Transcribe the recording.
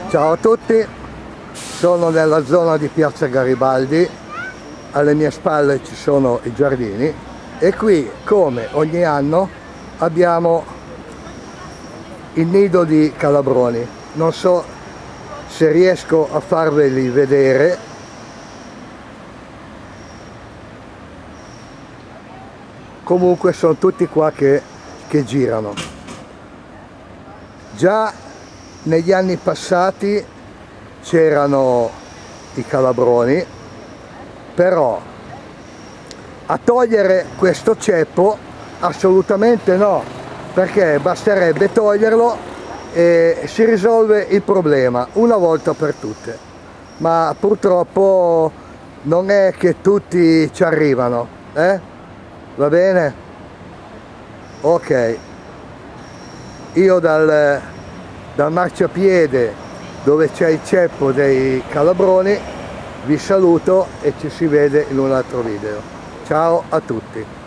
Ciao a tutti, sono nella zona di Piazza Garibaldi, alle mie spalle ci sono i giardini e qui, come ogni anno, abbiamo il nido di calabroni. Non so se riesco a farveli vedere. Comunque sono tutti qua che girano. Già negli anni passati c'erano i calabroni, però a togliere questo ceppo assolutamente no, perché basterebbe toglierlo e si risolve il problema una volta per tutte. Ma purtroppo non è che tutti ci arrivano, Va bene? Ok. Io dal marciapiede dove c'è il ceppo dei calabroni vi saluto e ci si vede in un altro video. Ciao a tutti!